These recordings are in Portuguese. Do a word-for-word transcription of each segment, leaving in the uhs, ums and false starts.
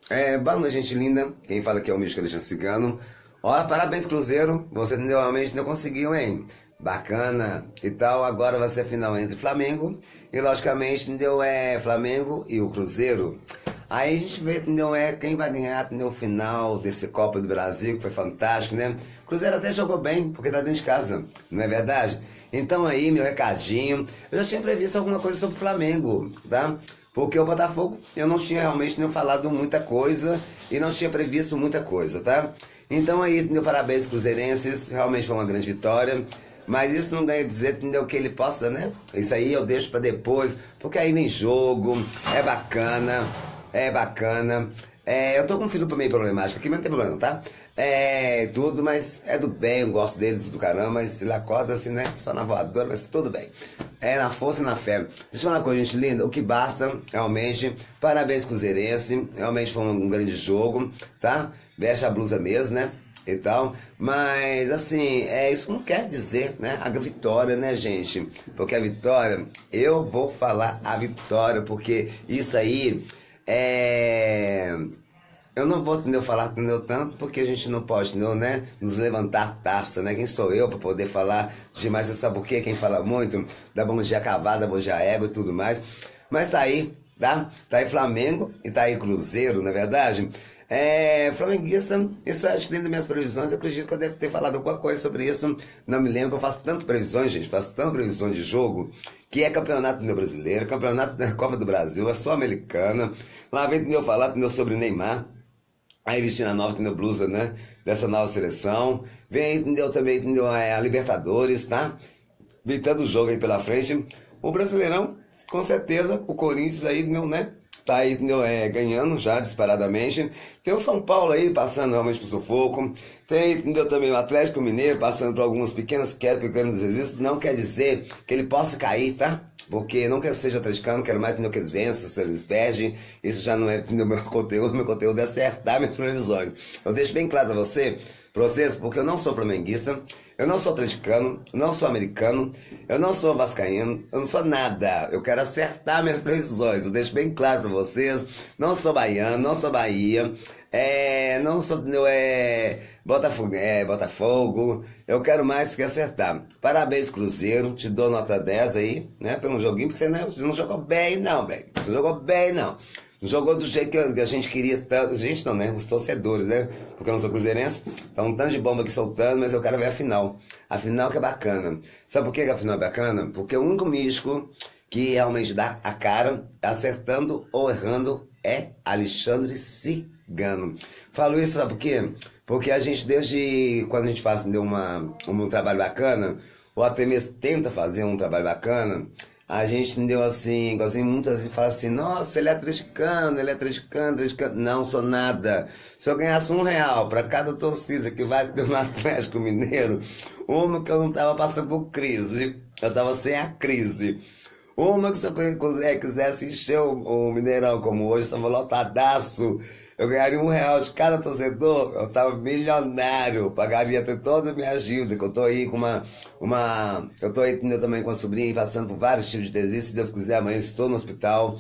É, boa noite, gente linda. Quem fala aqui é o Místico Alexandre Cigano. Ora, parabéns, Cruzeiro. Você realmente não conseguiu, hein? Bacana e tal. Agora vai ser a final entre Flamengo e, logicamente, entendeu? É Flamengo e o Cruzeiro. Aí a gente vê, entendeu? É quem vai ganhar, entendeu? O final desse Copa do Brasil, que foi fantástico, né? O Cruzeiro até jogou bem, porque tá dentro de casa, não é verdade? Então aí, meu recadinho. Eu já tinha previsto alguma coisa sobre o Flamengo, tá? Porque o Botafogo eu não tinha realmente nem falado muita coisa e não tinha previsto muita coisa, tá? Então aí, entendeu? Parabéns, cruzeirenses, realmente foi uma grande vitória. Mas isso não quer dizer, entendeu, que ele possa, né? Isso aí eu deixo pra depois, porque aí vem jogo, é bacana, é bacana. É, eu tô com um filho meio problemático aqui, mas não tem problema, tá? É tudo, mas é do bem, eu gosto dele, tudo caramba, mas ele acorda assim, né? Só na voadora, mas tudo bem. É na força e na fé. Deixa eu falar uma coisa, gente linda, o que basta, realmente, parabéns, cruzeirense, realmente foi um grande jogo, tá? Veste a blusa mesmo, né? E tal, mas assim, é, isso não quer dizer, né, a vitória, né, gente? Porque a vitória, eu vou falar a vitória, porque isso aí é. Eu não vou, entendeu, falar, entendeu, tanto, porque a gente não pode, entendeu, né, nos levantar taça, né? Quem sou eu para poder falar demais? Você sabe o quê? Quem fala muito, dá bom dia cavada, bom dia ego e tudo mais. Mas tá aí, tá? Tá aí Flamengo e tá aí Cruzeiro, na é verdade? É, flamenguista, isso acho que dentro das minhas previsões, eu acredito que eu devo ter falado alguma coisa sobre isso, não me lembro, eu faço tantas previsões, gente, faço tantas previsões de jogo, que é campeonato meu brasileiro, campeonato da Copa do Brasil, é só americana, lá vem eu falar entendeu, sobre Neymar, aí vestindo a nova entendeu, blusa, né, dessa nova seleção, vem entendeu, também entendeu, a Libertadores, tá, vem tanto jogo aí pela frente, o Brasileirão, com certeza, o Corinthians aí, não, né, tá aí entendeu, é, ganhando já disparadamente. Tem o São Paulo aí passando realmente por sufoco. Tem entendeu, também o Atlético Mineiro passando por algumas pequenas quedas, pequenos desistos. Não quer dizer que ele possa cair, tá? Porque não quer que seja atleticano, quero mais entendeu, que eles vençam, se eles perdem. Isso já não é entendeu, meu conteúdo. Meu conteúdo é acertar minhas previsões. Eu deixo bem claro pra você, pra vocês, porque eu não sou flamenguista, eu não sou atleticano, não sou americano, eu não sou vascaíno, eu não sou nada. Eu quero acertar minhas previsões. Eu deixo bem claro pra vocês. Não sou baiano, não sou Bahia, é, não sou entendeu, é, Botafogo, é, Botafogo. Eu quero mais que acertar. Parabéns, Cruzeiro. Te dou nota dez aí, né? Pelo joguinho, porque você não, você não jogou bem, não, velho. Você não jogou bem, não. Jogou do jeito que a gente queria tanto. A gente não, né? Os torcedores, né? Porque eu não sou cruzeirense. Tá um tanto de bomba aqui soltando, mas eu quero ver a final. A final que é bacana. Sabe por que a final é bacana? Porque o único místico que realmente dá a cara, acertando ou errando, é Alexandre Cigano. Falo isso, sabe por quê? Porque a gente, desde quando a gente faz entendeu, uma, um trabalho bacana, ou até mesmo tenta fazer um trabalho bacana, a gente entendeu assim, assim, muitas vezes fala assim, nossa, ele é atleticano, ele é atleticano, atleticano. Não, sou nada. Se eu ganhasse um real para cada torcida que vai no Atlético Mineiro, uma que eu não tava passando por crise, eu tava sem a crise. Uma que se eu quisesse encher o, o Mineirão, como hoje estava lotadaço, eu ganharia um real de cada torcedor, eu tava milionário, pagaria até toda a minha ajuda, que eu tô aí com uma, uma, eu tô aí entendeu, também com a sobrinha, passando por vários tipos de delícia, se Deus quiser, amanhã estou no hospital,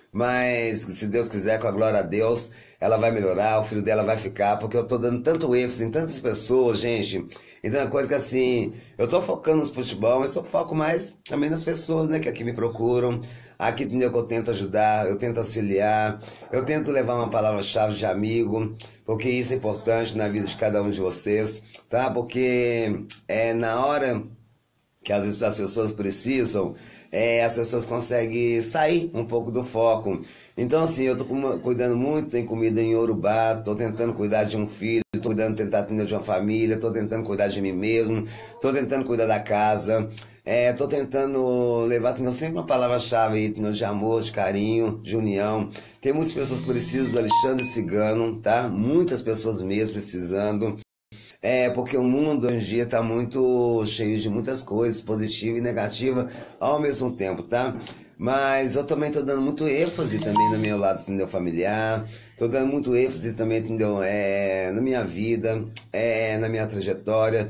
mas se Deus quiser, com a glória a Deus, ela vai melhorar, o filho dela vai ficar, porque eu tô dando tanto ênfase em tantas pessoas, gente, então é uma coisa que assim, eu tô focando no futebol, mas eu foco mais também nas pessoas, né, que aqui me procuram, aqui entendeu que eu tento ajudar, eu tento auxiliar, eu tento levar uma palavra-chave de amigo, porque isso é importante na vida de cada um de vocês, tá? Porque é na hora que às vezes as pessoas precisam, é, as pessoas conseguem sair um pouco do foco. Então assim, eu tô cuidando muito em comida em Yorubá, tô tentando cuidar de um filho, tô cuidando, tentar atender de uma família, tô tentando cuidar de mim mesmo, tô tentando cuidar da casa, é, tô tentando levar tenho sempre uma palavra-chave de amor, de carinho, de união. Tem muitas pessoas que precisam do Alexandre Cigano, tá? Muitas pessoas mesmo precisando. É, porque o mundo hoje em dia está muito cheio de muitas coisas, positiva e negativa ao mesmo tempo, tá? Mas eu também tô dando muito ênfase também no meu lado, entendeu, familiar. Tô dando muito ênfase também, entendeu, é, na minha vida, é, na minha trajetória.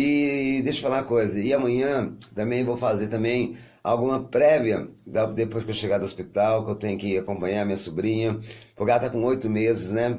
E deixa eu falar uma coisa, e amanhã também vou fazer também alguma prévia, depois que eu chegar do hospital, que eu tenho que acompanhar minha sobrinha, porque ela tá com oito meses, né,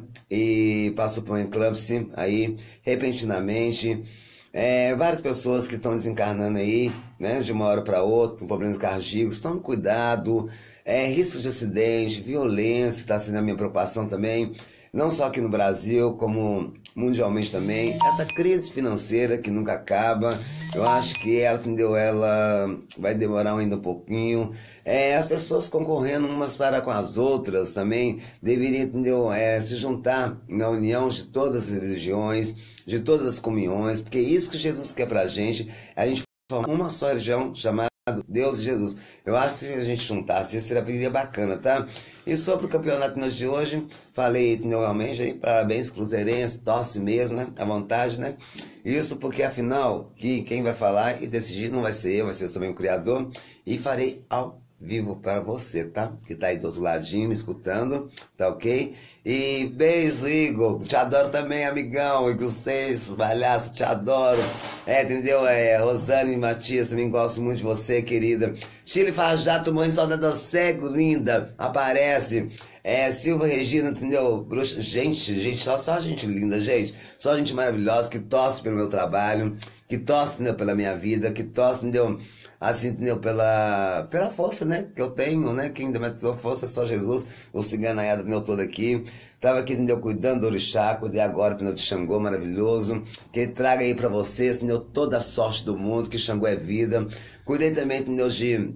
e passou por um eclâmpsia aí, repentinamente. É, várias pessoas que estão desencarnando aí, né, de uma hora para outra, com problemas cardíacos, tome cuidado, é, riscos de acidente, violência, está sendo a minha preocupação também, não só aqui no Brasil, como mundialmente também. Essa crise financeira que nunca acaba, eu acho que ela, entendeu, ela vai demorar ainda um pouquinho. É, as pessoas concorrendo umas para com as outras também deveriam, entendeu, é, se juntar na união de todas as religiões, de todas as comunhões, porque isso que Jesus quer pra gente, é a gente formar uma só religião chamada Deus e Jesus. Eu acho que se a gente juntasse, isso seria bacana, tá? E sobre o campeonato de hoje, falei, entendeu, realmente, aí, parabéns, cruzeirense, torce mesmo, né? À vontade, né? Isso porque, afinal, que quem vai falar e decidir não vai ser eu, vai ser também o criador, e farei ao vivo para você, tá? Que tá aí do outro ladinho me escutando, tá ok? E beijo, Igor, te adoro também, amigão, Igor Seis, palhaço, te adoro. É, entendeu? É, Rosane e Matias, também gosto muito de você, querida. Chile Fajato, mãe, saudade do cego, linda, aparece. É, Silva Regina, entendeu? Bruxa, gente, gente, só, só gente linda, gente. Só gente maravilhosa que torce pelo meu trabalho, que torce, entendeu, pela minha vida, que torce, entendeu? Assim, entendeu? Pela, pela força, né? Que eu tenho, né? Quem ainda mais força é só Jesus. O ciganaiada, entendeu? Todo aqui. Tava aqui, entendeu? Cuidando do orixá, cuidei agora, entendeu? De Xangô, maravilhoso. Que ele traga aí pra vocês, entendeu? Toda a sorte do mundo, que Xangô é vida. Cuidei também, entendeu? De...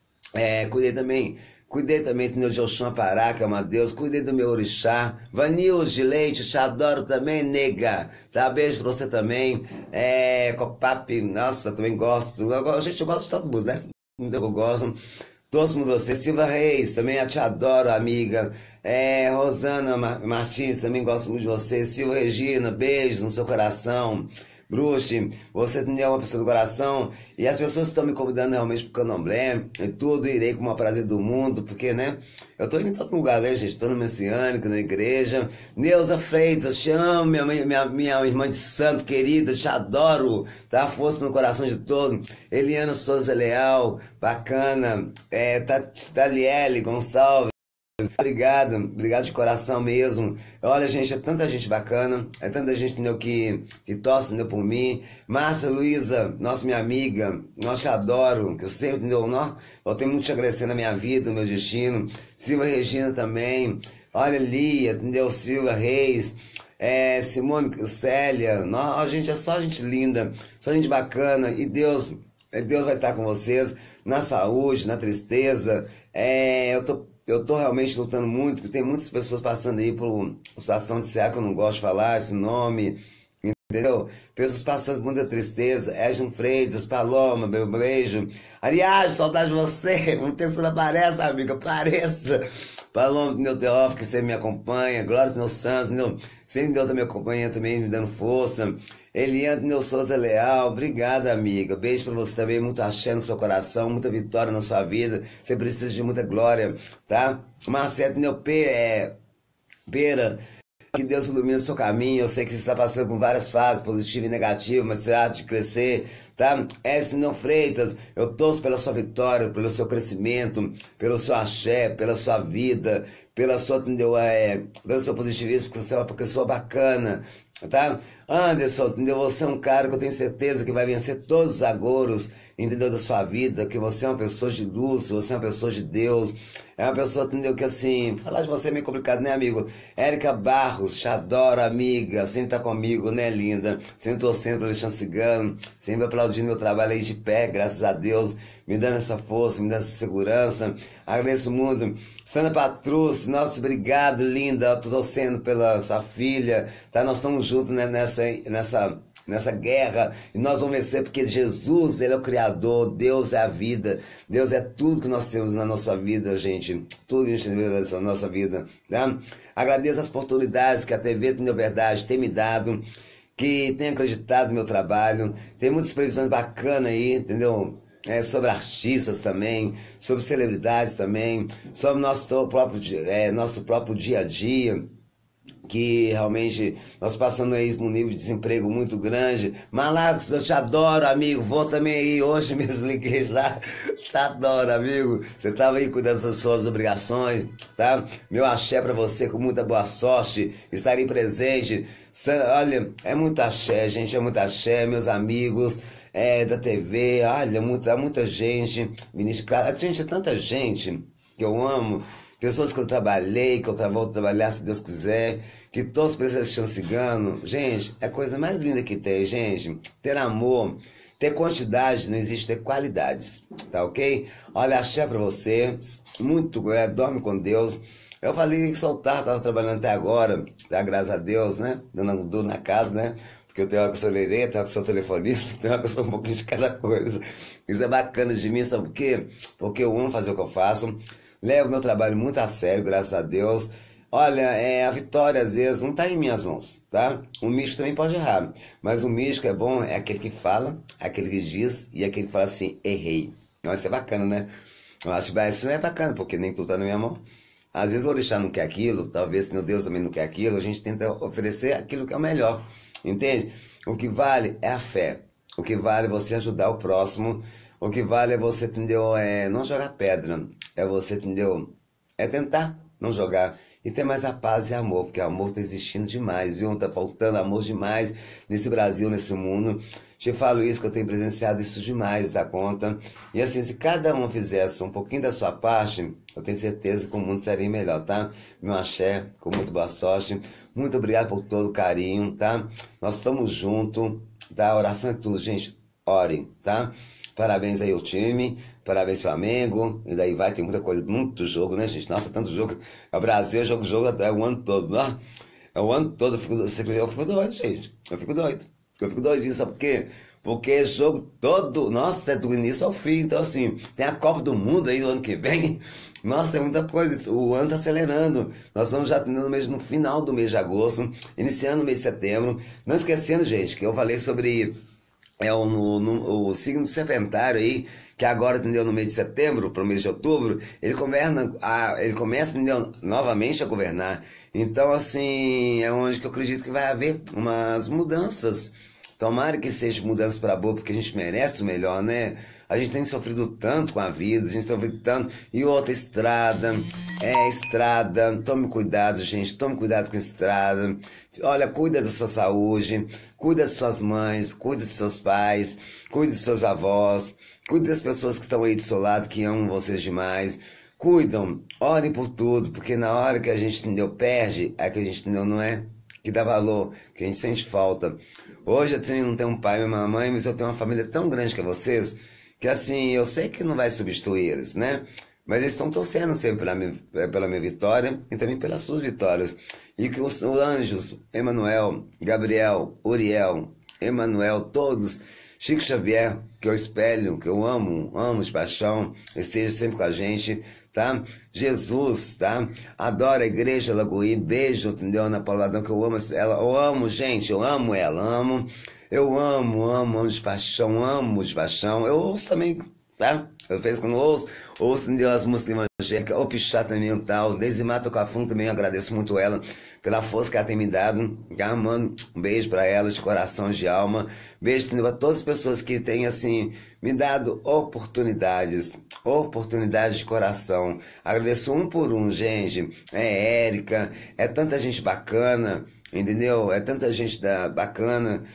É, cuidei também... Cuidei também, entendeu, de Oxum Apará, que é uma deusa. Cuidei do meu orixá. Vanil de leite, te adoro também, nega. Tá, beijo pra você também. É, Copap, nossa, também gosto. Eu, gosto- gente, eu gosto de todo mundo, né? Eu gosto. Torço por você. Silva Reis, também eu te adoro, amiga. É, Rosana Ma- Martins, também gosto muito de você. Silva Regina, beijos no seu coração. Bruxe, você é uma pessoa do coração, e as pessoas estão me convidando realmente pro candomblé, e tudo, irei com o maior prazer do mundo, porque, né, eu tô indo em todo lugar, né, gente, tô no Messiânico, na igreja. Neuza Freitas, te amo, minha, mãe- minha, minha irmã de santo, querida, te adoro, tá, força no coração de todos. Eliana Souza Leal, bacana, é, Taliele Gonçalves, obrigado, obrigado de coração mesmo. Olha, gente, é tanta gente bacana, é tanta gente, entendeu, que, que torce, entendeu, por mim. Márcia Luísa, nossa, minha amiga, nós te adoro, que eu sempre, entendeu, nó, eu tenho muito te agradecer na minha vida, no meu destino. Silva Regina também, olha, Lia, entendeu, Silva Reis, é, Simone Célia, nó, ó, gente, é só gente linda, só gente bacana, e Deus, é, Deus vai estar com vocês, na saúde, na tristeza. É, eu tô eu tô realmente lutando muito, porque tem muitas pessoas passando aí por uma situação de C A que eu não gosto de falar esse nome, entendeu? Pessoas passando por muita tristeza. Edson Freitas, Paloma, meu beijo. Aliás, saudade de você. Muito tempo que você não aparece, amiga. Apareça. Paloma, meu Teófilo, que sempre me acompanha. Glória ao meu santo, entendeu? Sempre Deus tá me acompanhando também, me dando força. Eliane, meu Souza Leal, obrigada, amiga. Beijo pra você também, muito axé no seu coração, muita vitória na sua vida. Você precisa de muita glória, tá? Marcelo, meu P, é... Pera, que Deus ilumine o seu caminho. Eu sei que você está passando por várias fases, positiva e negativa, mas você há de crescer, tá? Essinão Freitas, eu torço pela sua vitória, pelo seu crescimento, pelo seu axé, pela sua vida, pela sua, entendeu? É, pelo seu positivismo, porque você é uma pessoa bacana, tá? Anderson, entendeu? Você é um cara que eu tenho certeza que vai vencer todos os agouros, entendeu? Da sua vida, que você é uma pessoa de luz, você é uma pessoa de Deus, é uma pessoa, entendeu? Que assim, falar de você é meio complicado, né, amigo? Érica Barros, te adoro, amiga, sempre tá comigo, né, linda? Sempre torcendo pro Alexandre Cigano, sempre aplaudindo meu trabalho aí de pé, graças a Deus, me dando essa força, me dando essa segurança. Agradeço muito. Sandra Patrus, nossa, obrigado, linda. Eu tô torcendo pela sua filha, tá? Nós estamos juntos, né, nessa, nessa, nessa guerra, e nós vamos vencer porque Jesus, ele é o Criador, Deus é a vida, Deus é tudo que nós temos na nossa vida, gente. Tudo que a gente tem na nossa vida, tá? Agradeço as oportunidades que a T V Entendeu Verdade tem me dado, que tem acreditado no meu trabalho. Tem muitas previsões bacanas aí, entendeu? é, sobre artistas também, sobre celebridades também, sobre nosso próprio, é, nosso próprio dia a dia, que realmente nós passando aí por um nível de desemprego muito grande. Marlacos, eu te adoro, amigo, vou também aí, hoje mesmo liguei já, te adoro, amigo, você estava aí cuidando das suas obrigações, tá? Meu axé pra você, com muita boa sorte, estarei presente. Olha, é muito axé, gente, é muito axé, meus amigos, é, da T V, olha, muita, muita gente, ministro, gente, é tanta gente que eu amo, pessoas que eu trabalhei, que eu tra vou trabalhar se Deus quiser, que todos precisam de cigano. Gente, é a coisa mais linda que tem, gente. Ter amor, ter quantidade, não existe ter qualidades, tá ok? Olha, axé pra você, muito, é, dorme com Deus. Eu falei que soltar, tava trabalhando até agora, tá? Graças a Deus, né? Dando duro na casa, né? Porque eu tenho uma que eu sou lerê, tenho uma que eu sou telefonista, tenho uma que eu sou um pouquinho de cada coisa. Isso é bacana de mim, sabe por quê? Porque eu amo fazer o que eu faço. Levo meu trabalho muito a sério, graças a Deus. Olha, é, a vitória às vezes não está em minhas mãos, tá? O místico também pode errar, mas o místico é bom, é aquele que fala, aquele que diz e aquele que fala assim, errei. Então isso é bacana, né? Eu acho que isso não é bacana, porque nem tudo está na minha mão. Às vezes o orixá não quer aquilo, talvez meu Deus também não quer aquilo, a gente tenta oferecer aquilo que é o melhor, entende? O que vale é a fé, o que vale é você ajudar o próximo, o que vale é você, entendeu? É não jogar pedra, é você, entendeu? É tentar não jogar e ter mais a paz e amor, porque o amor está existindo demais, viu? Está faltando amor demais nesse Brasil, nesse mundo. Te falo isso, que eu tenho presenciado isso demais, da conta. E assim, se cada um fizesse um pouquinho da sua parte, eu tenho certeza que o mundo seria melhor, tá? Meu axé, com muito boa sorte. Muito obrigado por todo o carinho, tá? Nós estamos juntos, tá? A oração é tudo, gente. Orem, tá? Parabéns aí ao time, parabéns Flamengo, e daí vai, tem muita coisa, muito jogo, né, gente? Nossa, tanto jogo. O Brasil eu jogo jogo até o ano todo, né? É o ano todo, eu fico, eu fico doido, gente. Eu fico doido. Eu fico doidinho, sabe por quê? Porque é jogo todo, nossa, é do início ao fim. Então, assim, tem a Copa do Mundo aí do ano que vem. Nossa, tem muita coisa. O ano tá acelerando. Nós estamos já no, mês, no final do mês de agosto, iniciando o mês de setembro. Não esquecendo, gente, que eu falei sobre é o, no, no, o signo serpentário aí, que agora, entendeu, no mês de setembro para o mês de outubro, ele governa, a, ele começa, entendeu, novamente a governar. Então, assim, é onde que eu acredito que vai haver umas mudanças. Tomara que seja mudança para boa, porque a gente merece o melhor, né? A gente tem sofrido tanto com a vida, a gente tem sofrido tanto. E outra, estrada, é estrada, tome cuidado, gente, tome cuidado com a estrada. Olha, cuida da sua saúde, cuida das suas mães, cuida dos seus pais, cuida dos seus avós, cuida das pessoas que estão aí do seu lado, que amam vocês demais. Cuidam, orem por tudo, porque na hora que a gente, entendeu, perde, é que a gente, entendeu, não é? Que dá valor, que a gente sente falta. Hoje eu não tenho um pai e uma mãe, mas eu tenho uma família tão grande que é vocês, que assim, eu sei que não vai substituir eles, né? Mas eles estão torcendo sempre pela minha, pela minha vitória e também pelas suas vitórias. E que os, os anjos, Emanuel, Gabriel, Uriel, Emanuel, todos, Chico Xavier, que eu espelho, que eu amo, amo de paixão, esteja sempre com a gente, tá? Jesus, tá? Adoro a igreja Lagoí, beijo, entendeu? Ana Paula Adão, que eu amo ela, eu amo, gente, eu amo ela, amo, eu amo, amo, amo de paixão, amo de paixão, eu ouço também, tá? Eu penso que eu não ouço, ouço, entendeu? As músicas evangélicas, o Pichá também e tal, Desde Mato Cafum também, eu agradeço muito ela, pela força que ela tem me dado, tá? Mano, um beijo pra ela, de coração, de alma, beijo, entendeu? A todas as pessoas que têm, assim, me dado oportunidades, oportunidade de coração. Agradeço um por um, gente. É Érica, é tanta gente bacana, entendeu? É tanta gente da, bacana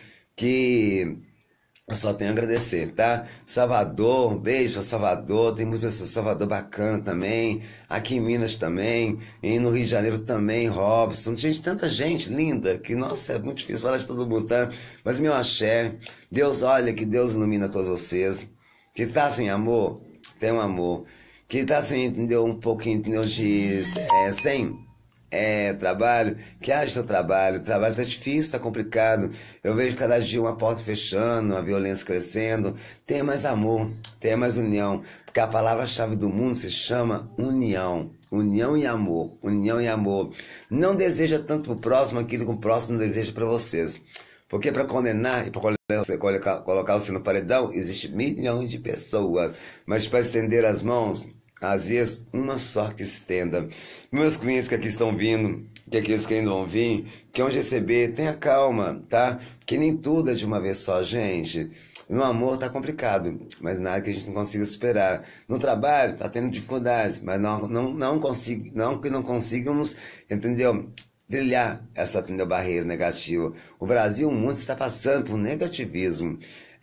que eu só tenho a agradecer, tá? Salvador, beijo pra Salvador, tem muitas pessoas, Salvador bacana também, aqui em Minas também, e no Rio de Janeiro também, Robson, gente, tanta gente linda, que, nossa, é muito difícil falar de todo mundo, tá? Mas meu axé, Deus, olha, que Deus ilumina todos vocês, que tá sem amor, tem um amor, que tá sem, entendeu, um pouquinho, entendeu, de, é, sem... É, trabalho, que haja seu trabalho, o trabalho tá difícil, tá complicado, eu vejo cada dia uma porta fechando, a violência crescendo, tenha mais amor, tenha mais união, porque a palavra-chave do mundo se chama união, união e amor, união e amor, não deseja tanto pro próximo aquilo que o próximo deseja para vocês, Porque para condenar e para colocar, colocar você no paredão, existe milhões de pessoas. Mas para estender as mãos, às vezes uma só que estenda. Meus clientes que aqui estão vindo, que aqueles que ainda vão vir, que vão receber, tenha calma, tá? Porque nem tudo é de uma vez só, gente. No amor tá complicado, mas nada que a gente não consiga superar. No trabalho tá tendo dificuldades, mas não, não, não, consigo, não que não consigamos, entendeu? Trilhar essa, entendeu, barreira negativa. O Brasil, o mundo está passando por negativismo.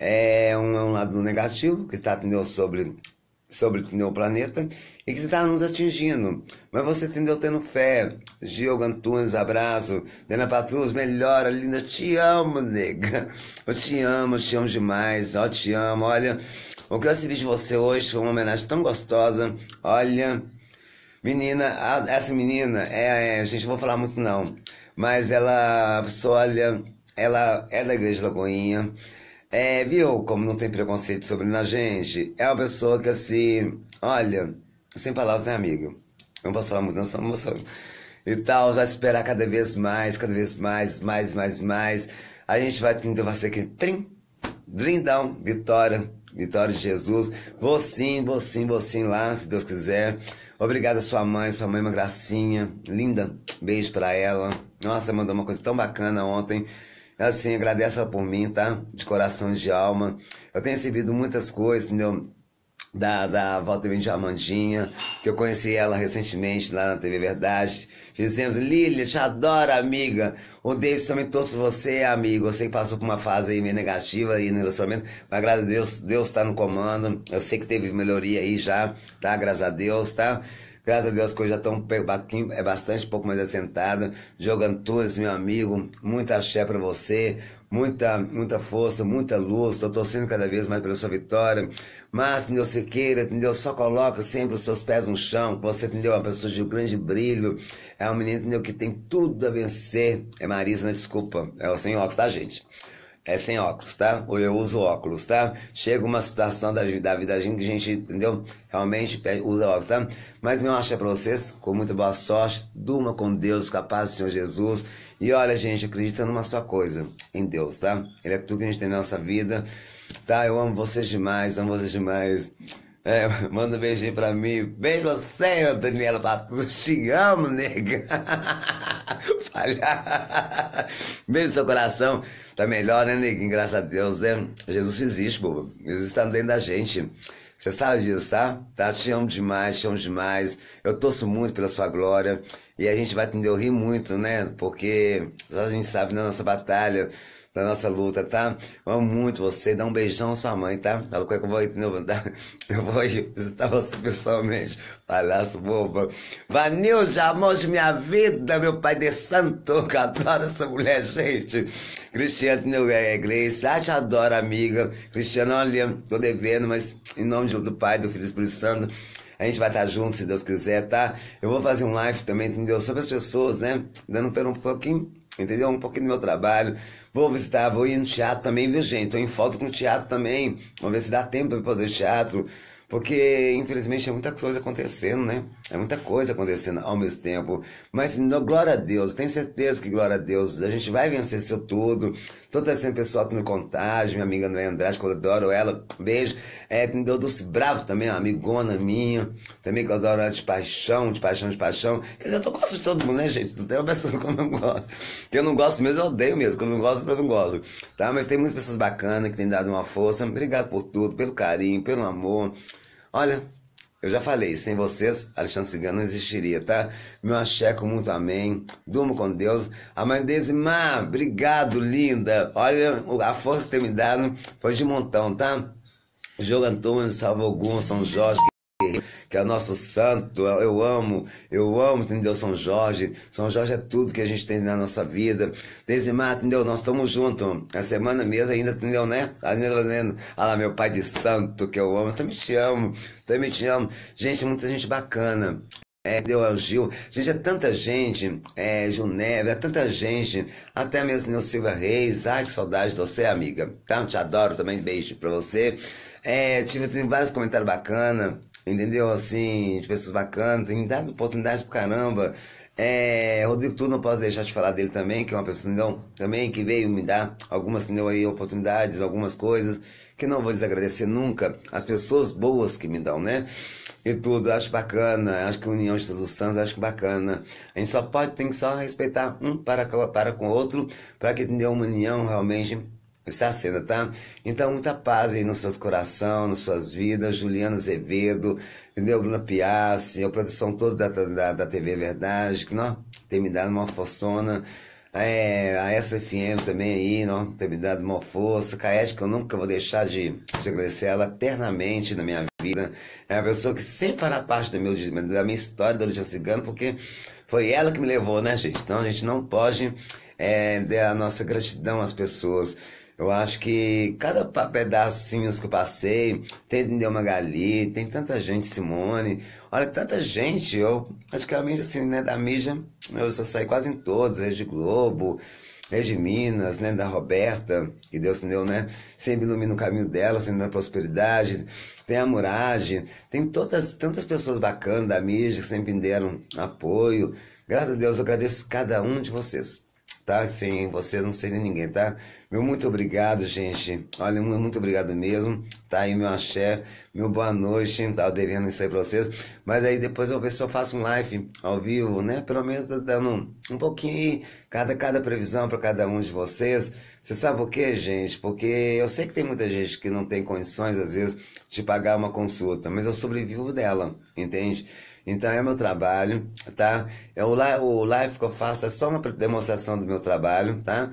É um, é um lado negativo que está, entendeu, sobre, sobre entendeu, o planeta e que está nos atingindo. Mas você, entendeu, tendo fé. Gil Antunes, abraço. Dena Patrus, melhora, linda. Te amo, nega. Eu te amo, eu te amo demais. Eu te amo. Olha, o que eu recebi de você hoje foi uma homenagem tão gostosa. Olha... Menina, essa menina, é, é, gente, não vou falar muito não, mas ela, pessoa, olha, ela é da Igreja da Lagoinha, é, viu como não tem preconceito sobre a gente? É uma pessoa que assim, olha, sem palavras, né, amigo? Não posso falar muito, não, só emoção. E tal, vai esperar cada vez mais, cada vez mais, mais, mais, mais. A gente vai, vai ser aqui, trim, drindão, vitória, vitória de Jesus. Vou sim, vou sim, vou sim lá, se Deus quiser. Obrigado a sua mãe, sua mãe é uma gracinha, linda, beijo pra ela. Nossa, mandou uma coisa tão bacana ontem. Assim, agradece ela por mim, tá? De coração e de alma. Eu tenho recebido muitas coisas, entendeu? Da, da Volta Bem de Amandinha, que eu conheci ela recentemente lá na T V Verdade. Fizemos, Lília, te adoro, amiga. O David também torço por você, amigo. Eu sei que passou por uma fase aí meio negativa aí no relacionamento, mas graças a Deus, Deus tá no comando. Eu sei que teve melhoria aí já, tá? Graças a Deus, tá? Graças a Deus que hoje já estão é bastante um pouco mais assentada. Diogo Antunes, meu amigo, muita axé pra você, muita, muita força, muita luz. Estou torcendo cada vez mais pela sua vitória. Mas, entendeu, você queira, entendeu? Só coloca sempre os seus pés no chão. Você, entendeu? É uma pessoa de grande brilho. É uma menina, entendeu? Que tem tudo a vencer. É Marisa, né? Desculpa. É o sem óculos, tá, gente? É sem óculos, tá? Ou eu uso óculos, tá? Chega uma situação da, da vida da gente que a gente, entendeu? Realmente usa óculos, tá? Mas meu axé pra vocês, com muita boa sorte, durma com Deus, com a paz do Senhor Jesus. E olha, gente, acredita numa só coisa, em Deus, tá? Ele é tudo que a gente tem na nossa vida, tá? Eu amo vocês demais, amo vocês demais. É, manda um beijinho pra mim. Beijo você, Daniela Patus. Te amo, nega. Falha. Beijo no seu coração. Tá melhor, né, neguinho? Graças a Deus, né? Jesus existe, bobo. Jesus tá dentro da gente. Você sabe disso, tá? Tá? Te amo demais, te amo demais. Eu torço muito pela sua glória. E a gente vai, entender, rir muito, né? Porque a gente sabe na nossa batalha, da nossa luta, tá? Eu amo muito você, dá um beijão à sua mãe, tá? Fala que eu vou ir, entendeu? Eu vou ir visitar você pessoalmente, palhaço boba. Vanilja, amor de minha vida, meu pai de santo, que adoro essa mulher, gente. Cristiano, entendeu? É Gleice, ah, te adoro, amiga. Cristiano, olha, tô devendo, mas em nome do Pai, do Filho e do Espírito Santo, a gente vai estar junto, se Deus quiser, tá? Eu vou fazer um live também, entendeu? Sobre as pessoas, né? Dando um pouquinho, entendeu? Um pouquinho do meu trabalho. Vou visitar, vou ir no teatro também, viu, gente? Tô em falta com o teatro também. Vamos ver se dá tempo para poder teatro. Porque, infelizmente, é muita coisa acontecendo, né? É muita coisa acontecendo ao mesmo tempo. Mas, no, glória a Deus, tenho certeza que, glória a Deus, a gente vai vencer isso tudo. Tô trazendo pessoal no Contágio, minha amiga André Andrade, que eu adoro ela. Beijo. É, me deu Dulce Bravo também, uma amigona minha. Também que eu adoro ela de paixão, de paixão, de paixão. Quer dizer, eu tô gosto de todo mundo, né, gente? Não tem uma pessoa que eu não gosto. Que eu não gosto mesmo, eu odeio mesmo. Quando eu não gosto, eu não gosto. Tá? Mas tem muitas pessoas bacanas que têm dado uma força. Obrigado por tudo, pelo carinho, pelo amor. Olha, eu já falei, sem vocês, Alexandre Cigano não existiria, tá? Meu axé com muito amém, durmo com Deus. A mãe Desimar, obrigado, linda. Olha, a força que tem me dado foi de montão, tá? Diogo Antunes, Salvogum, São Jorge, que é o nosso santo, eu amo, eu amo, entendeu, São Jorge. São Jorge é tudo que a gente tem na nossa vida. Desimar, entendeu, nós estamos juntos. A semana mesmo ainda, entendeu, né? Ainda fazendo, olha lá, meu pai de santo, que eu amo, eu também te amo, também te amo. Gente, muita gente bacana. É, deu ao Gil, gente, é tanta gente, é, Gil Neves, é tanta gente, até mesmo Nil Silva Reis, ai, que saudade de você, amiga, tá? Te adoro também, beijo pra você. É, tive tem vários comentários bacanas, entendeu, assim, de pessoas bacanas, tem dado oportunidades pro caramba, É, Rodrigo Tudo, não posso deixar de falar dele também, que é uma pessoa, entendeu? Também que veio me dar algumas, entendeu, aí, oportunidades, algumas coisas, que não vou desagradecer nunca as pessoas boas que me dão, né? E tudo, acho bacana, acho que a união de todos os santos, acho que bacana. A gente só pode, tem que só respeitar um para, para com o outro, para que tenha uma união realmente está sendo, tá? Então, muita paz aí nos seus corações, nas suas vidas. Juliana Azevedo, entendeu? Bruna Piassi, a produção toda da, da, da T V Verdade, que não, tem me dado uma forçona. É, a S F M também aí, não, tem me dado uma força. Caete, que eu nunca vou deixar de, de agradecer ela eternamente na minha vida. É uma pessoa que sempre fará parte do meu, da minha história da Luciana Cigano, porque foi ela que me levou, né, gente? Então, a gente não pode é, dar a nossa gratidão às pessoas. Eu acho que cada pedacinho que eu passei, tem Entendeu Magali, tem tanta gente, Simone, olha, tanta gente, eu praticamente assim, né, da mídia, eu só saí quase em todos, Rede Globo, Rede Minas, né, da Roberta, que Deus entendeu, né, sempre ilumina o caminho dela, sempre na prosperidade, tem a Murage, tem todas, tantas pessoas bacanas da mídia que sempre me deram apoio, graças a Deus eu agradeço cada um de vocês. Tá? Sem vocês não seria ninguém, tá? Meu muito obrigado, gente. Olha, muito obrigado mesmo. Tá aí meu axé, meu boa noite. Tava devendo isso aí pra vocês. Mas aí depois eu ver se eu faço um live ao vivo, né? Pelo menos dando um pouquinho aí, cada, cada previsão para cada um de vocês. Você sabe por quê, gente? Porque eu sei que tem muita gente que não tem condições, às vezes, de pagar uma consulta, mas eu sobrevivo dela, entende? Então é meu trabalho, tá? É o, live, o live que eu faço é só uma demonstração do meu trabalho, tá?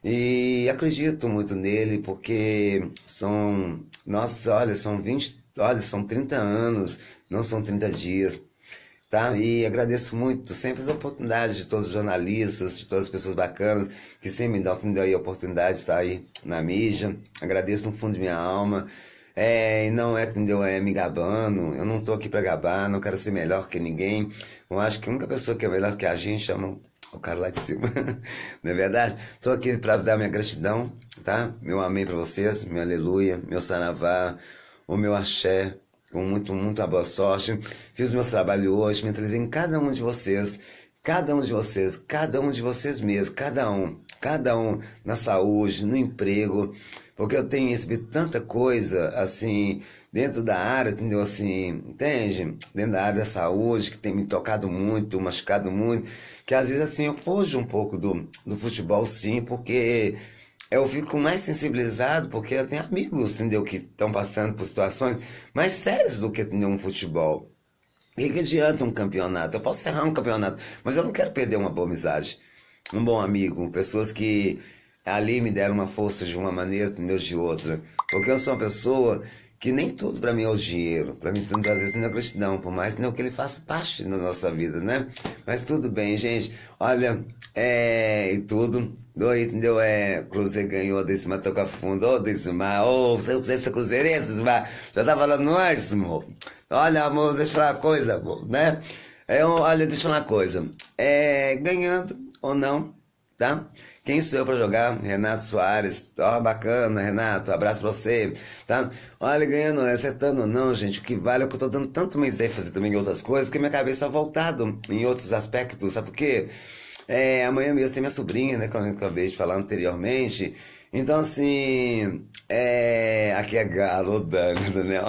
E acredito muito nele porque são, nossa, olha, são vinte, olha, são trinta anos, não são trinta dias, tá? E agradeço muito sempre as oportunidades de todos os jornalistas, de todas as pessoas bacanas que sempre me dão, me dão aí a oportunidade de estar aí na mídia. Agradeço no fundo de minha alma. É, e não é que entendeu, é me gabando, eu não estou aqui para gabar, não quero ser melhor que ninguém. Eu acho que a única pessoa que é melhor que a gente chama o cara lá de cima, não é verdade? Estou aqui para dar minha gratidão, tá? Meu amém para vocês, meu aleluia, meu saravá, o meu axé, com muito, muita boa sorte. Fiz os meus trabalhos hoje, mentalizei em cada um de vocês, cada um de vocês, cada um de vocês mesmos, cada um, cada um na saúde, no emprego, porque eu tenho recebido tanta coisa, assim, dentro da área, entendeu, assim, entende? Dentro da área da saúde, que tem me tocado muito, machucado muito, que às vezes, assim, eu fujo um pouco do, do futebol, sim, porque eu fico mais sensibilizado, porque eu tenho amigos, entendeu, que estão passando por situações mais sérias do que, entendeu, um futebol. O que, que adianta um campeonato? Eu posso errar um campeonato, mas eu não quero perder uma boa amizade, um bom amigo, pessoas que ali me deram uma força de uma maneira, entendeu, de outra. Porque eu sou uma pessoa que nem tudo para mim é o dinheiro. Para mim, tudo às vezes não é gratidão, por mais não que ele faça parte da nossa vida, né? Mas tudo bem, gente. Olha, é... e tudo. Dois, entendeu? É... Cruzeiro ganhou, Decimar toca fundo. Ô, Decimar, ô, você não sei se é cruzeirense, Decimar. Já tá falando nós, amor. Olha, amor, deixa eu falar uma coisa, amor, né? É, olha, deixa eu falar uma coisa. É... Ganhando ou não, tá? Quem sou eu para jogar? Renato Soares. Ó, oh, bacana, Renato. Abraço pra você, tá? Olha, ganhando, acertando não, gente. O que vale é que eu tô dando tanto mais ênfase também em outras coisas que minha cabeça tá voltada em outros aspectos, sabe por quê? É, amanhã mesmo tem minha sobrinha, né? Como eu acabei de falar anteriormente. Então, assim, é... aqui é galo, o Dani, Daniel.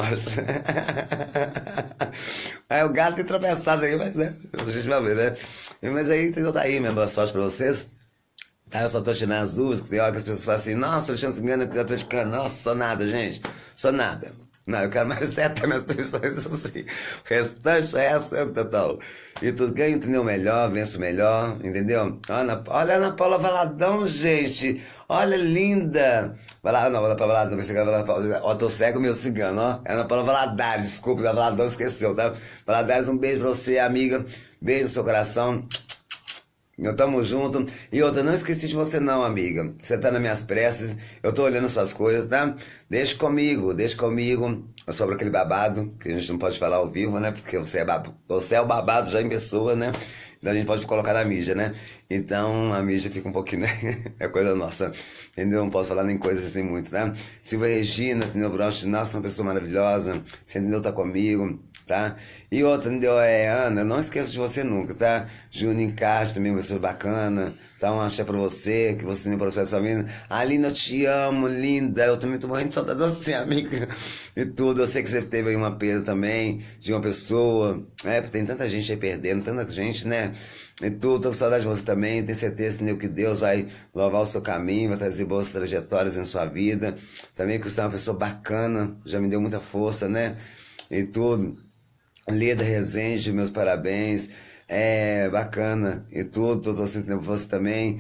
Aí o galo tem tropeçado aí, mas, né? A gente vai ver, né? Mas aí, entendeu? Tá aí, minha boa sorte pra vocês. Tá, eu só tô tirando as dúvidas, que tem hora que as pessoas falam assim, nossa, o Alexandre Cigano é atleticano. Nossa, sou nada, gente. Sou nada. Não, eu quero mais acertar minhas posições, isso sim. O restante é essa, total. E tudo ganha, entendeu? Melhor, venço melhor, entendeu? Ana, olha a Ana Paula Valadão, gente. Olha, linda. Vai lá, não, Ana Paula Valadão, pensei que era Ana Paula. Ó, tô cego, meu cigano, ó. É Ana Paula Valadares, desculpa, da Valadão esqueceu, tá? Valadares, um beijo pra você, amiga. Beijo no seu coração. Eu tamo junto. E outra, não esqueci de você não, amiga. Você tá nas minhas preces, eu tô olhando suas coisas, tá? Deixa comigo, deixa comigo sobre aquele babado, que a gente não pode falar ao vivo, né? Porque você é, bab... você é o babado já em pessoa, né? Então a gente pode colocar na mídia, né? Então a mídia fica um pouquinho, né? É coisa nossa, entendeu? Não posso falar nem coisas assim muito, tá? Silvia Regina, entendeu? Broche, nossa, uma pessoa maravilhosa, você entendeu? Tá comigo, tá? E outra, entendeu? É, Ana, não esqueça de você nunca, tá? Juninho Castro também, uma pessoa bacana, tá? Um axé pra você, que você tem prospera sua vida. Alina, eu te amo, linda, eu também tô morrendo de saudade de você, amiga, e tudo. Eu sei que você teve aí uma perda também de uma pessoa, é, porque tem tanta gente aí perdendo, tanta gente, né? E tudo, tô com saudade de você também, tenho certeza, entendeu? Que Deus vai louvar o seu caminho, vai trazer boas trajetórias em sua vida. Também que você é uma pessoa bacana, já me deu muita força, né? E tudo. Leda Rezende, meus parabéns. É bacana e tudo, tô torcendo por você também.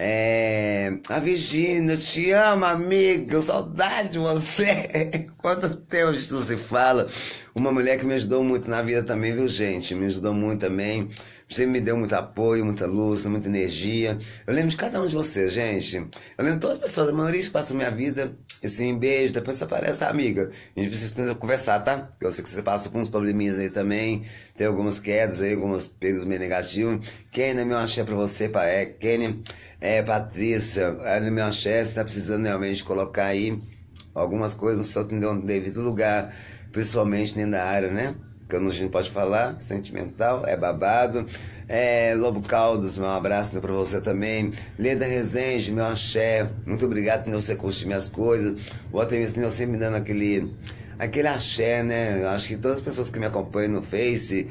É, a Virgínia, eu te amo, amiga, saudade de você. Quanto tempo isso se fala. Uma mulher que me ajudou muito na vida também, viu, gente? Me ajudou muito também. Você me deu muito apoio, muita luz, muita energia. Eu lembro de cada um de vocês, gente. Eu lembro de todas as pessoas, a maioria que passam minha vida. Assim, beijo, depois você aparece, tá, amiga? A gente precisa conversar, tá? Eu sei que você passa por uns probleminhas aí também. Tem algumas quedas aí, algumas pesos meio negativos. Kenny, meu axé pra você, pá. É, Kenny, é, Patrícia, é, meu axé, você tá precisando realmente colocar aí algumas coisas no seu no devido lugar, principalmente dentro da área, né? Que a gente não pode falar, sentimental, é babado. É, Lobo Caldos, meu abraço pra você também. Leda Rezende, meu axé, muito obrigado por você curtir minhas coisas. O Otemista sempre me dando aquele, aquele axé, né? Acho que todas as pessoas que me acompanham no Face,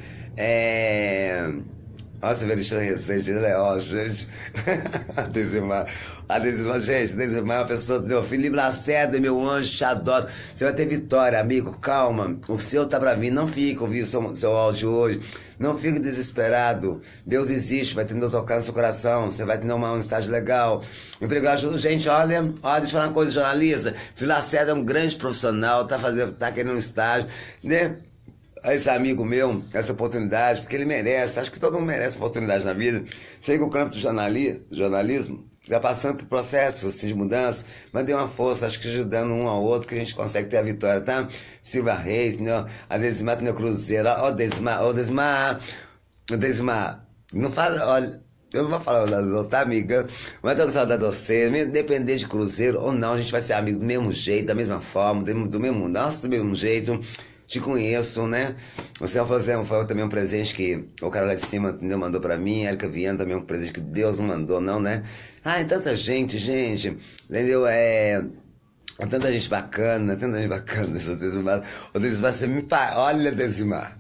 é... Nossa, Verista Recente, ela é ótimo, gente. A Desimar, a Desimar, gente, a Desimar é uma pessoa, meu Felipe Lacerda, meu anjo, te adoro. Você vai ter vitória, amigo, calma. O seu tá pra vir, não fica ouvindo seu, seu áudio hoje. Não fique desesperado. Deus existe, vai tendo tocar no seu coração. Você vai ter uma, um estágio legal. Emprego ajuda, gente, olha, olha, deixa eu falar uma coisa, jornalista. Felipe Lacerda é um grande profissional, tá fazendo, tá querendo um estágio, né? Esse amigo meu, essa oportunidade, porque ele merece, acho que todo mundo merece oportunidade na vida. Sei que o campo do jornali, jornalismo está passando por processos assim, de mudança, mas dê uma força, acho que ajudando um ao outro que a gente consegue ter a vitória, tá? Silva Reis, entendeu? A Desimar, entendeu? Cruzeiro, ó, Desimar, ó, Desimar, Desimar, não fala, olha, eu não vou falar da tá, amiga? Mas eu tô com saudade de você, independente de Cruzeiro ou não, a gente vai ser amigo do mesmo jeito, da mesma forma, do mesmo, nossa, do mesmo jeito. Te conheço, né? Você foi também um presente que o cara lá de cima entendeu, mandou pra mim. Érica Viana também um presente que Deus não mandou, não, né? Ah, e tanta gente, gente, entendeu? É... Tanta gente bacana, tanta gente bacana. O Desimar, o Desimar, você me... Olha, Desimar.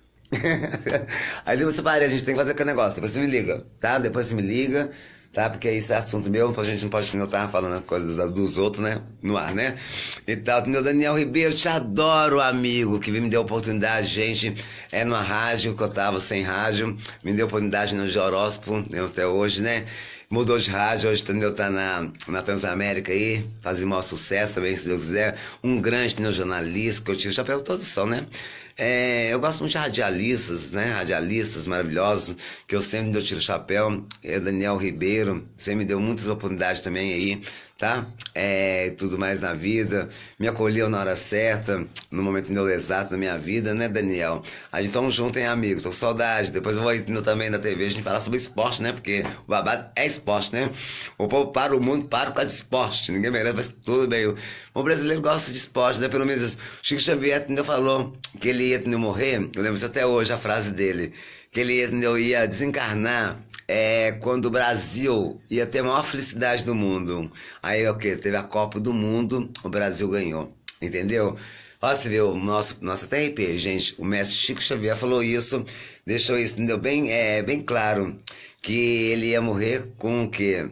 Aí depois você para, a gente tem que fazer aquele negócio. Depois você me liga, tá? Depois você me liga, tá? Porque isso é assunto meu, a gente não pode estar falando coisas dos outros, né? No ar, né? E tal. Meu Daniel Ribeiro, te adoro, amigo, que me deu oportunidade, gente. É numa rádio, que eu tava sem rádio. Me deu oportunidade no Horóscopo, até hoje, né? Mudou de rádio, hoje entendeu? Tá na, na Transamérica aí, fazendo maior sucesso também, se Deus quiser. Um grande entendeu, jornalista, que eu tiro o chapéu todos são, né? É, eu gosto muito de radialistas, né? Radialistas maravilhosos, que eu sempre eu tiro o chapéu. É Daniel Ribeiro, sempre me deu muitas oportunidades também aí, tá? É, tudo mais na vida. Me acolheu na hora certa, no momento exato da minha vida, né, Daniel? A gente estamos juntos, hein, amigo? Tô com saudade. Depois eu vou indo também na T V, a gente falar sobre esporte, né? Porque o babado é esporte, né? O povo para o mundo, para por causa de esporte. Ninguém merece, mas tudo bem. O brasileiro gosta de esporte, né? Pelo menos isso. O Chico Xavier entendeu, falou que ele ia entendeu, morrer. Eu lembro até hoje a frase dele. Que ele entendeu, ia desencarnar é, quando o Brasil ia ter a maior felicidade do mundo. Aí o que? Teve a Copa do Mundo, o Brasil ganhou. Entendeu? Ó, você viu, nosso, nossa, até R P, gente, o mestre Chico Xavier falou isso, deixou isso, entendeu? Bem, é, bem claro que ele ia morrer com o quê?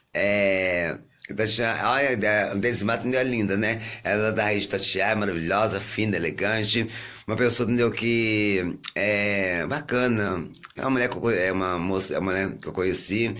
É... Olha, a Desimar é linda, né? Ela é da raiz Tatiá, maravilhosa, fina, elegante. Uma pessoa, entendeu, que é bacana. É uma mulher que eu, é uma moça, é uma mulher que eu conheci.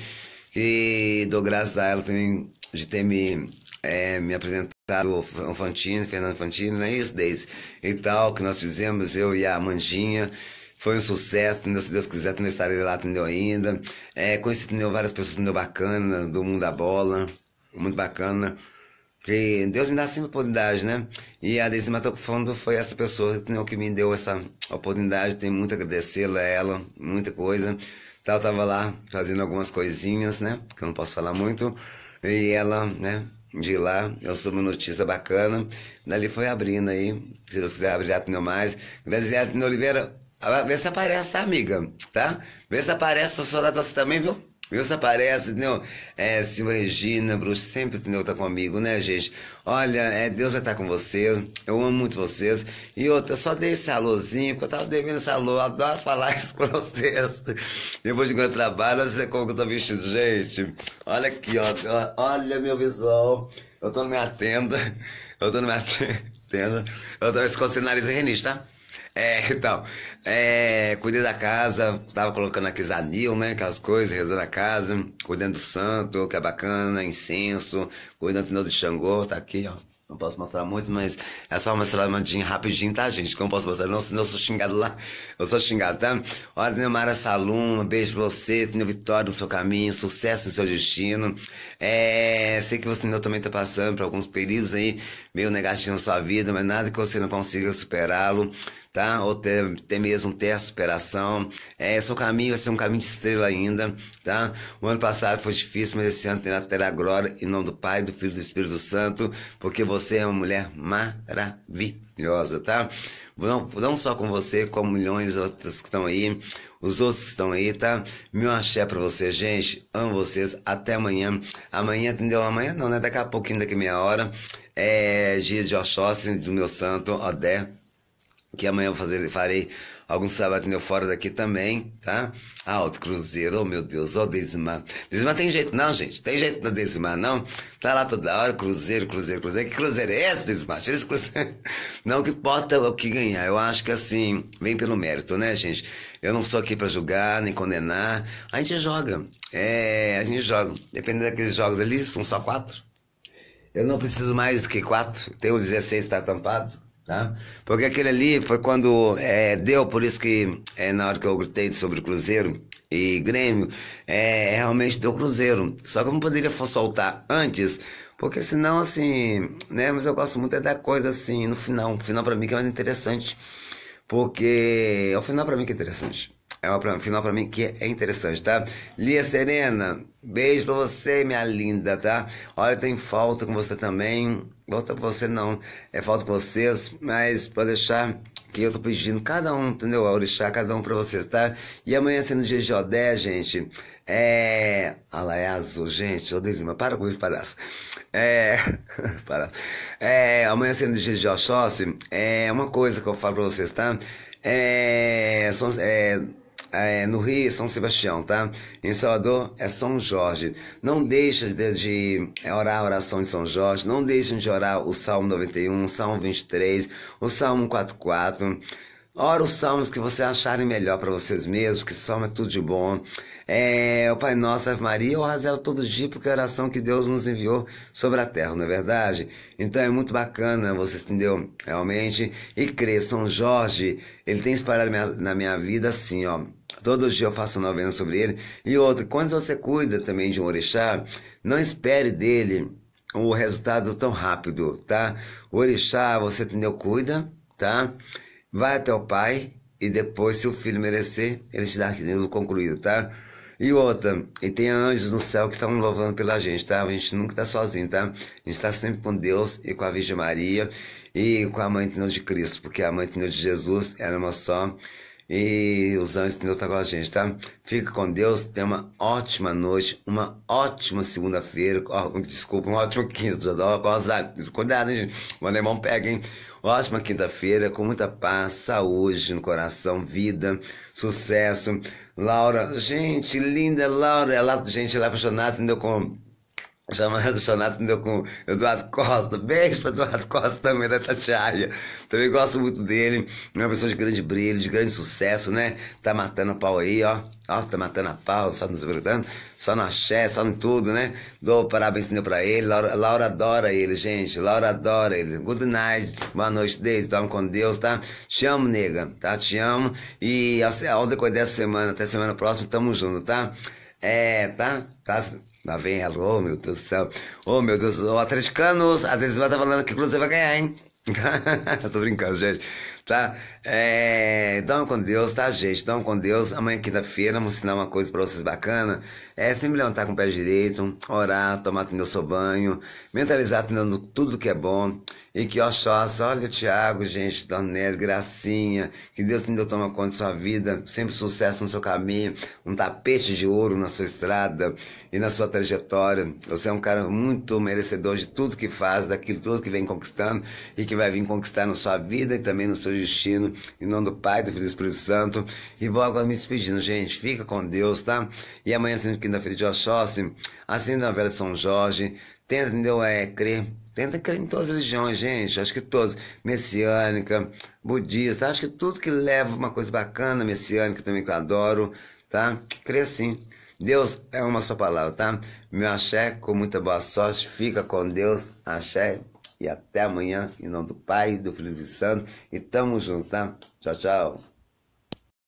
E dou graças a ela também de ter me, é, me apresentado o Fantino, Fernando Fantino, não é isso, Deise? E tal, que nós fizemos, eu e a Amandinha. Foi um sucesso, entendeu? Se Deus quiser, também estarei lá, entendeu, ainda. É, conheci, entendeu, várias pessoas, entendeu, bacana, do mundo da bola. Muito bacana, que Deus me dá sempre oportunidade, né? E a Deise Mato Fundo foi essa pessoa, entendeu, que me deu essa oportunidade, tenho muito a agradecê-la a ela, muita coisa, Tá, eu tava lá fazendo algumas coisinhas, né? Que eu não posso falar muito. E ela, né? De lá, eu soube uma notícia bacana. Dali foi abrindo aí. Se Deus quiser abrir a mais. Graziela Oliveira, vê se aparece, tá, amiga? Tá? Vê se aparece, sou soldado você também, viu? Viu se aparece, entendeu? É, Silva Regina, Bruxo, sempre, entendeu? Tá comigo, né, gente? Olha, é, Deus vai estar com vocês. Eu amo muito vocês. E outra, só dei esse alôzinho, porque eu tava devendo esse alô. Adoro falar isso com vocês. Depois de quando eu trabalho, você como que eu tô vestido, gente. Olha aqui, ó. Olha meu visual. Eu tô na minha tenda. Eu tô na minha tenda. Eu tô escondendo nariz e renite, tá? É, então, é, cuidei da casa, tava colocando aqueles anil, né, aquelas coisas, rezando a casa, cuidando do santo, que é bacana, incenso, cuidando do Xangô, tá aqui, ó. Não posso mostrar muito, mas é só mostrar rapidinho, tá, gente? Que eu não posso mostrar, não, senão eu sou xingado lá. Eu sou xingado, tá? Olha, Neumara Salum, um beijo pra você, tenha vitória no seu caminho, sucesso no seu destino. É, sei que você também tá passando por alguns períodos aí, meio negativos na sua vida, mas nada que você não consiga superá-lo, tá? Ou ter, ter mesmo ter a superação. É, seu caminho vai ser um caminho de estrela ainda, tá? O ano passado foi difícil, mas esse ano terá, terá glória em nome do Pai, do Filho e do Espírito Santo, porque você é uma mulher maravilhosa, tá? Não, não só com você, como milhões de outras que estão aí, os outros que estão aí, tá? Meu axé pra você, gente. Amo vocês. Até amanhã. Amanhã, entendeu? Amanhã não, né? Daqui a pouquinho, daqui a meia hora. É dia de Oxóssi, do meu santo, Odé. Que amanhã eu fazer, farei alguns trabalhos meu fora daqui também, tá? Alto Cruzeiro, oh meu Deus, ó oh, Desimar. Desimar tem jeito não, gente, tem jeito não Desimar não. Tá lá toda hora, Cruzeiro, Cruzeiro, Cruzeiro. Que Cruzeiro é esse, Desimar? Tira esse Cruzeiro. Não, o que importa é o que ganhar. Eu acho que assim, vem pelo mérito, né, gente? Eu não sou aqui pra julgar, nem condenar. A gente joga, é, a gente joga. Dependendo daqueles jogos ali, são só quatro. Eu não preciso mais do que quatro. Tem o dezesseis, tá tampado. Tá? Porque aquele ali foi quando é, deu, por isso que é, na hora que eu gritei sobre o Cruzeiro e Grêmio, é, realmente deu Cruzeiro. Só que eu não poderia soltar antes, porque senão assim, né? Mas eu gosto muito é da coisa assim, no final. O final pra mim que é mais interessante, porque é o final pra mim que é interessante. É o final pra mim que é interessante, tá? Lia Serena, beijo pra você, minha linda, tá? Olha, tem falta com você também. Falta com você não, é falta com vocês, mas pode deixar que eu tô pedindo cada um, entendeu? A orixá, cada um pra vocês, tá? E amanhã sendo dia de Odé, gente, é... Ah lá, é azul, gente, ô Desima, para com isso, palhaço. É... para. É... Amanhã sendo dia de Oxóssi, é uma coisa que eu falo pra vocês, tá? É... São... É... É, no Rio é São Sebastião, tá? Em Salvador é São Jorge. Não deixem de, de orar a oração de São Jorge, não deixem de orar o Salmo noventa e um, o Salmo vinte e três, o Salmo quarenta e quatro. Ora os salmos que vocês acharem melhor para vocês mesmos, que salmo é tudo de bom. É, o Pai Nosso, Ave Maria, eu razelo todo dia, porque é a oração que Deus nos enviou sobre a terra, não é verdade? Então é muito bacana, vocês entendeu? Realmente. E crer, São Jorge, ele tem espalhado minha, na minha vida assim, ó. Todo dia eu faço novena sobre ele. E outra, quando você cuida também de um orixá, não espere dele o resultado tão rápido, tá? O orixá, você entendeu? Cuida, tá? Vai até o pai e depois, se o filho merecer, ele te dá aquilo concluído, tá? E outra, e tem anjos no céu que estão louvando pela gente, tá? A gente nunca tá sozinho, tá? A gente tá sempre com Deus e com a Virgem Maria e com a Mãe de Cristo, porque a Mãe de Jesus era uma só. E os anjos estão com a gente, tá? Fica com Deus, tenha uma ótima noite, uma ótima segunda-feira, oh, desculpa, uma ótima quinta, cuidado, hein, gente? O alemão pega, hein? Ótima quinta-feira, com muita paz, saúde no coração, vida, sucesso. Laura, gente, linda Laura, ela, gente, ela é apaixonada, entendeu? Com... Chamada do Sonato, entendeu? Com Eduardo Costa. Beijo para Eduardo Costa também, da Tatiaia. Também gosto muito dele. É uma pessoa de grande brilho, de grande sucesso, né? Tá matando a pau aí, ó. Ó, tá matando a pau, só nos gritando, só no axé, só em tudo, né? Dou parabéns entendeu, pra ele. Laura, Laura adora ele, gente. Laura adora ele. Good night. Boa noite, Deise. Dorme com Deus, tá? Te amo, nega, tá? Te amo. E ao decorrer dessa semana, até semana próxima, tamo junto, tá? É, tá? Tá? Lá vem ela, oh meu Deus do céu. Oh meu Deus, o atleticanos, a Desima tá falando que o Cruzeiro vai ganhar, hein? Tô brincando, gente. Tá? É, dorme com Deus, tá, gente? Dorme com Deus. Amanhã, quinta-feira, vou ensinar uma coisa pra vocês bacana. É sempre levantar com o pé direito, orar, tomar o seu banho, mentalizar tendo tudo que é bom. E que Oxóssi, olha o Thiago, gente, Donelli, Gracinha, que Deus te deu tomar conta da sua vida, sempre sucesso no seu caminho, um tapete de ouro na sua estrada e na sua trajetória. Você é um cara muito merecedor de tudo que faz, daquilo tudo que vem conquistando e que vai vir conquistar na sua vida e também no seu destino. Em nome do Pai, do Filho e do Espírito Santo. E vou agora me despedindo, gente. Fica com Deus, tá? E amanhã, sendo quinta-feira de Oxóssi, acenda a vela de São Jorge. Tenta, entendeu? É crer. Tenta crer em todas as religiões, gente. Acho que todas. Messiânica, budista. Acho que tudo que leva uma coisa bacana, messiânica também que eu adoro, tá? Crê sim. Deus é uma só palavra, tá? Meu axé, com muita boa sorte. Fica com Deus. Axé. E até amanhã, em nome do Pai, do Filho e do Espírito Santo. E tamo juntos, tá? Tchau, tchau.